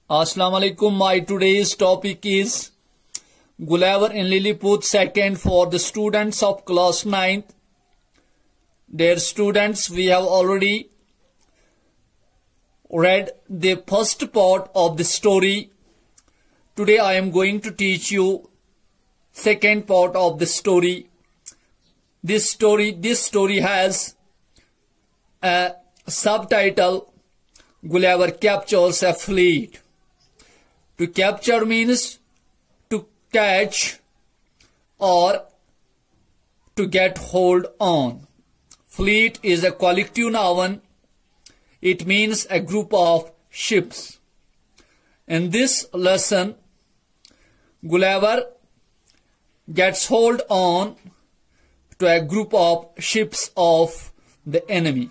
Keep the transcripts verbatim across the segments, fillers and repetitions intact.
Assalamu alaikum. My today's topic is Gulliver in Lilliput second for the students of class ninth. Dear students, we have already read the first part of the story. Today I am going to teach you second part of the story. This story, this story has a subtitle, Gulliver captures a fleet. To capture means to catch or to get hold on. Fleet is a collective noun. It means a group of ships. In this lesson, Gulliver gets hold on to a group of ships of the enemy.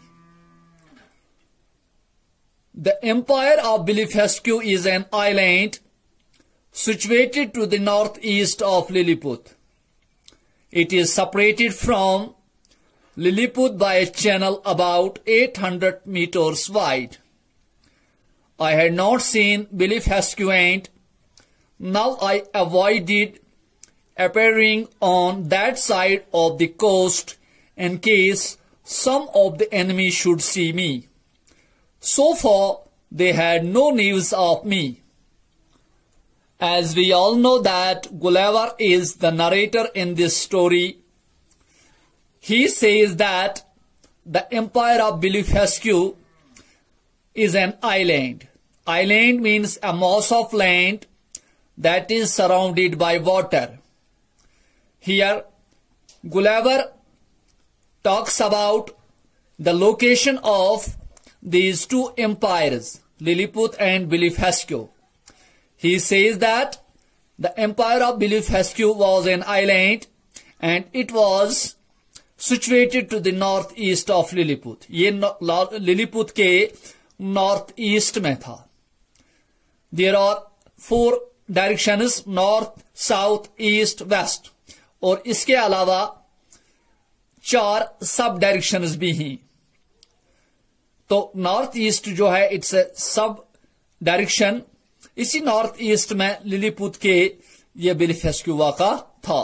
The Empire of Blefuscu is an island situated to the northeast of Lilliput. It is separated from Lilliput by a channel about eight hundred meters wide. I had not seen Blefuscu, and now I avoided appearing on that side of the coast in case some of the enemy should see me. So far, they had no news of me. As we all know that Gulliver is the narrator in this story, he says that the Empire of Blefuscu is an island. Island means a mass of land that is surrounded by water. Here, Gulliver talks about the location of these two empires, Lilliput and Blefuscu. He says that the Empire of Blefuscu was an island and it was situated to the northeast of Lilliput. ये Lilliput के northeast में था. There are four directions, north, south, east, west. और इसके अलावा चार सब directions भी हैं. तो नॉर्थ ईस्ट जो है इट्स ए सब डायरेक्शन. इसी नॉर्थ ईस्ट में लिलीपुत के ये ब्लेफस्क्यू वाक़ा था.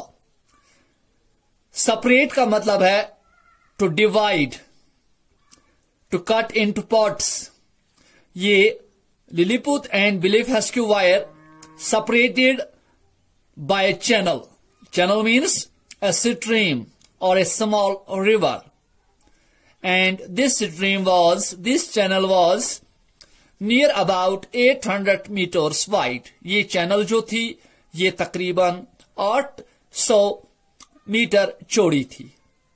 सेपरेट का मतलब है to divide, to cut into parts. ये Lilliput and Blefuscu were separated by a channel. Channel means a stream or a small river. And this stream was, this channel was near about eight hundred meters wide. ये channel जो थी, ये तकरीबन आठ सौ metre चौड़ी थी.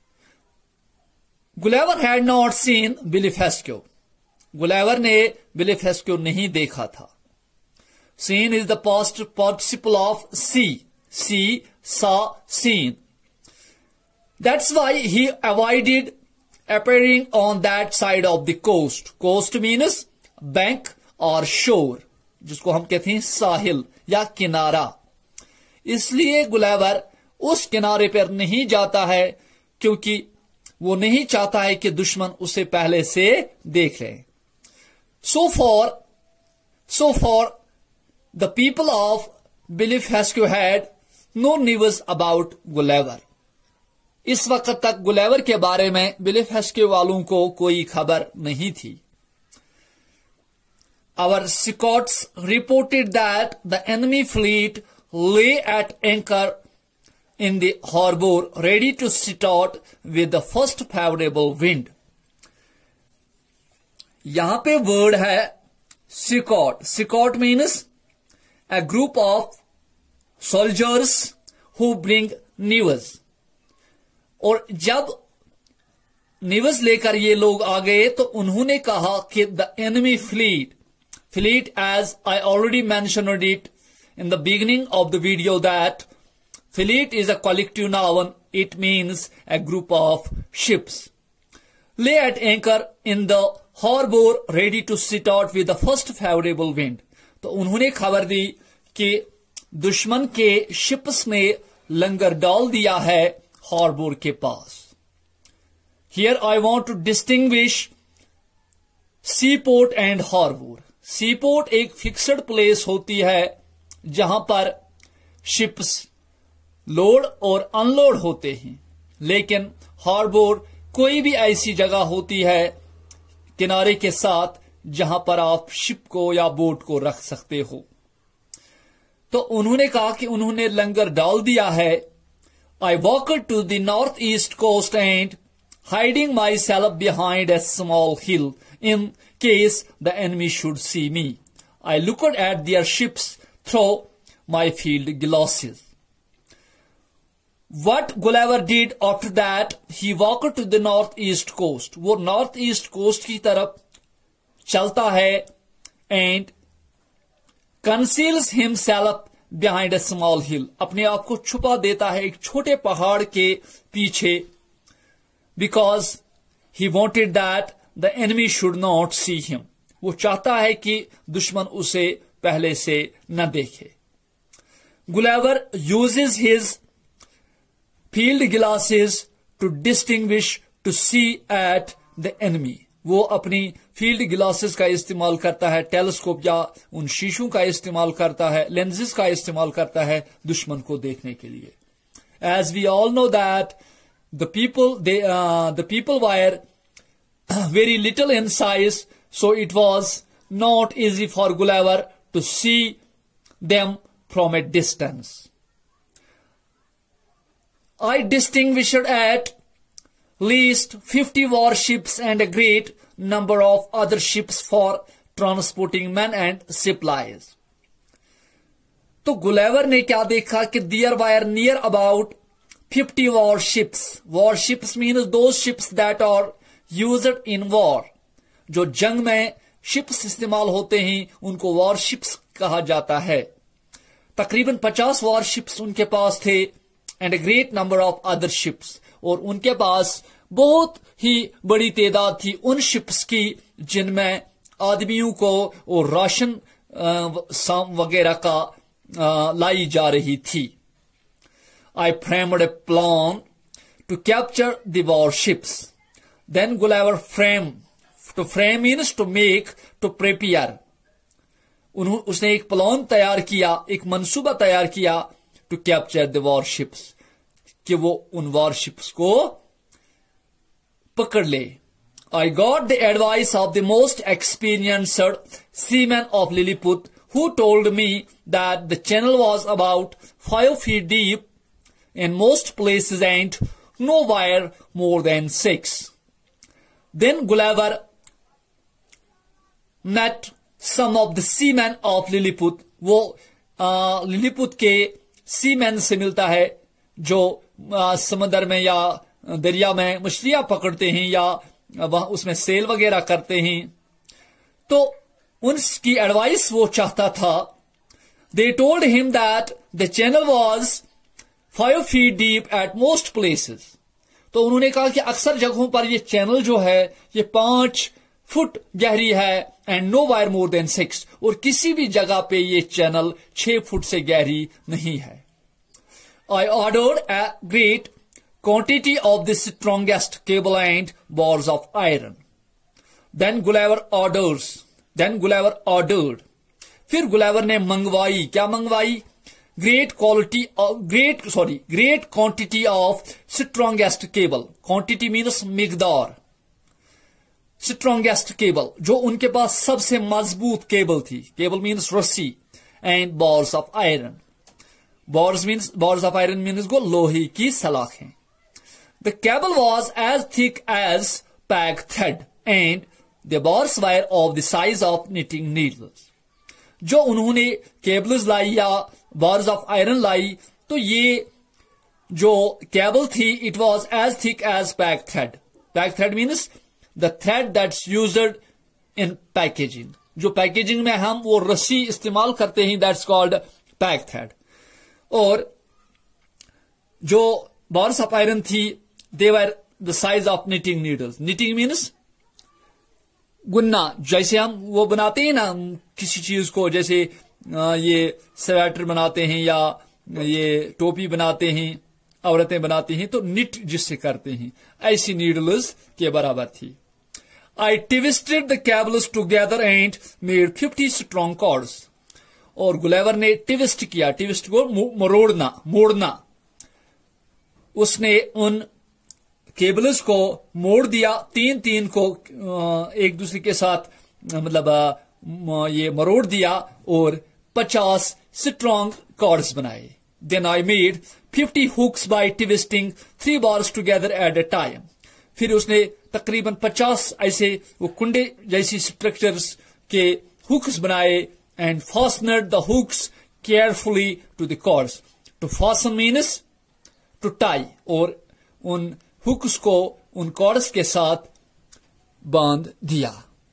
Gulliver had not seen Blefuscu. Gulliver ने Blefuscu नहीं देखा था. Seen is the past participle of see. See, saw, seen. That's why he avoided appearing on that side of the coast. Coast means bank or shore, जिसको हम कहते हैं साहिल या किनारा. इसलिए गुलेवर उस किनारे पर नहीं जाता है क्योंकि वो नहीं चाहता है कि दुश्मन उसे पहले से देख ले. So far, so far, the people of Blefuscu had no news about Gulliver. इस वक्त तक गुलेवर के बारे में ब्लेफस्क्यू वालों को कोई खबर नहीं थी. Our scouts reported that the enemy fleet lay at anchor in the harbor, ready to start with the first favorable wind. यहां पे वर्ड है scout. Scout means a group of soldiers who bring news. और जब news लेकर ये लोग आ गए तो उन्होंने कहा कि the enemy fleet, fleet as I already mentioned it in the beginning of the video that fleet is a collective noun. It means a group of ships. Lay at anchor in the harbour ready to start with the first favourable wind. तो उन्होंने खबर दी कि दुश्मन के ships ने लंगर डाल दिया है हार्बर के पास. Here I want to distinguish seaport and harbor. Seaport एक फिक्स्ड प्लेस होती है जहां पर शिप्स लोड और अनलोड होते हैं, लेकिन हार्बर कोई भी ऐसी जगह होती है किनारे के साथ जहां पर आप शिप को या बोट को रख सकते हो। तो उन्होंने कहा कि उन्होंने लंगर डाल दिया है। I walked to the north east coast and hiding myself behind a small hill in case the enemy should see me. I looked at their ships through my field glasses. What Gulliver did after that, he walked to the northeast coast. वो north east coast की तरफ चलता है and conceals himself behind a small hill. अपने आप को छुपा देता है एक छोटे पहाड़ के पीछे, because he wanted that the enemy should not see him. वो चाहता है कि दुश्मन उसे पहले से न देखे। Gulliver uses his field glasses to distinguish, to see at the enemy. वो अपनी फील्ड ग्लासेस का इस्तेमाल करता है, टेलीस्कोप या उन शीशों का इस्तेमाल करता है, लेंसेज का इस्तेमाल करता है दुश्मन को देखने के लिए। As we all know that the people they uh, the people were very little in size, so it was not easy for Gulliver to see them from a distance. I distinguished at least fifty warships and a great number of other ships for transporting men and supplies. तो गुलेवर ने क्या देखा कि there were near about fifty warships. Warships means those ships that are used in war. जो जंग में ships इस्तेमाल होते हैं उनको वॉरशिप्स कहा जाता है। तकरीबन पचास वॉरशिप्स उनके पास थे and a great number of other ships, और उनके पास बहुत ही बड़ी तादाद थी उन शिप्स की जिनमें आदमियों को और राशन वगैरह का आ, लाई जा रही थी। I framed a plan to capture the warships. Then Gulliver frame, to frame means to make, to prepare. उसने एक प्लान तैयार किया, एक मंसूबा तैयार किया टू कैप्चर द वॉरशिप्स, कि वो उन वॉरशिप्स को पकड़ ले। I got the advice of the most experienced seaman of Lilliput who told me that the channel was about five feet deep in most places and nowhere more than six. Then Gulliver met some of the seamen of Lilliput. वो लिलीपुत के seaman से मिलता है जो समंदर में या दरिया में मछलियां पकड़ते हैं या वहां उसमें सेल वगैरह करते हैं। तो उनकी एडवाइस वो चाहता था। They told him that the channel was five feet deep at most places. तो उन्होंने कहा कि अक्सर जगहों पर ये चैनल जो है ये पांच फुट गहरी है and nowhere more than six, और किसी भी जगह पे ये चैनल छह फुट से गहरी नहीं है। I ordered a great quantity of the strongest cable and bars of iron. Then Gulliver orders then Gulliver ordered फिर गुलेवर ने मंगवाई, क्या मंगवाई? Great quality great sorry great quantity of strongest cable. Quantity means मिकदार। स्ट्रॉन्गेस्ट केबल, जो उनके पास सबसे मजबूत केबल थी। केबल मीन्स रस्सी। And bars of iron. Bars means bars of iron means को लोहे की सलाखें। The cable was as thick as pack thread and the bars were of the size of knitting needles. जो उन्होंने cables लाई या bars of iron लाई, तो ये जो केबल थी it was as thick as pack thread. Pack thread means the thread that's used in packaging. जो packaging में हम वो रस्सी इस्तेमाल करते हैं दैट्स कॉल्ड पैक थ्रेड। और जो बार्स ऑफ आयरन थी they were the size of knitting needles. Knitting means गुन्ना, जैसे हम वो बनाते हैं ना किसी चीज को, जैसे ये स्वेटर बनाते हैं या ये टोपी बनाते हैं, औरतें बनाती हैं, तो निट जिससे करते हैं, ऐसी नीडल्स के बराबर थी। I twisted the cables together and made fifty strong cords. और गुलेवर ने ट्विस्ट किया, ट्विस्ट को मरोड़ना, मोड़ना। उसने उन केबल्स को मोड़ दिया, तीन तीन को एक दूसरे के साथ मतलब ये मरोड़ दिया और पचास स्ट्रॉन्ग कॉर्ड्स बनाए। Then I made fifty hooks by twisting three bars together at a time. फिर उसने तकरीबन पचास ऐसे वो कुंडे जैसी स्ट्रक्चर्स के हुक्स बनाए and fastened the hooks carefully to the cords. To fasten means to tie, और उन हुक्स को उन कॉर्ड्स के साथ बांध दिया।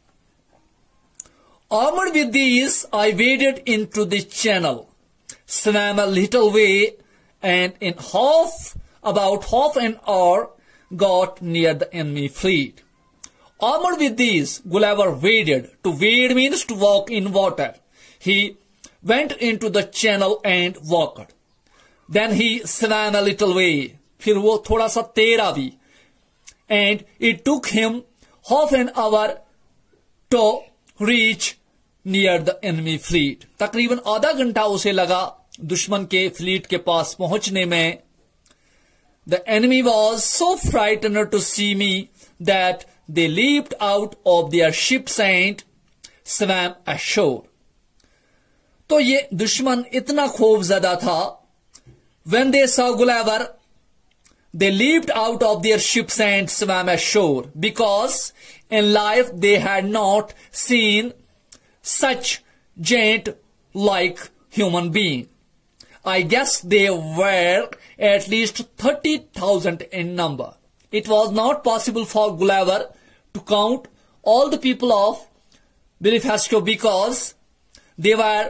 Armed with these, I waded into the channel, swam a little way, and in half, about half an hour, got near the enemy fleet. Armed with these, Gulliver waded. To wade means to walk in water. He went into the channel and walked. Then he swam a little way. फिर वो थोड़ा सा तैरा भी। And it took him half an hour to reach near the enemy fleet. तकरीबन आधा घंटा उसे लगा दुश्मन के फ्लीट के पास पहुंचने में। The enemy was so frightened to see me that they leaped out of their ships and swam ashore. तो ये दुश्मन इतना खौफजदा था। When they saw Gulliver, they leaped out of their ships and swam ashore, because in life they had not seen such giant-like human being. I guess they were at least thirty thousand in number. It was not possible for Gulliver to count all the people of Belfast because they were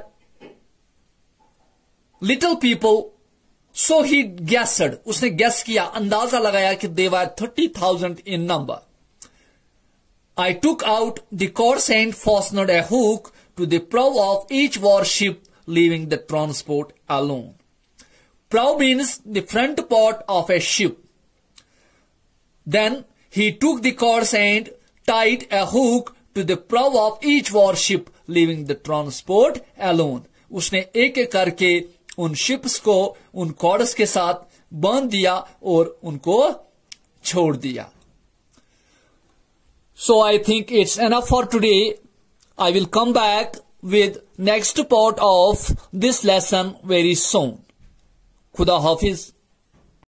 little people. So he guessed, उसने guess किया, अंदाजा लगाया कि they were thirty thousand in number. I took out the cords and fastened a hook to the prow of each warship, leaving the transport alone. Prow means the front part of a ship. Then he took the cords and tied a hook to the prow of each warship, leaving the transport alone. उसने एक एक करके उन ships को उन chords के साथ बांध दिया और उनको छोड़ दिया। So I think it's enough for today. I will come back with next part of this lesson very soon. Khuda Hafiz.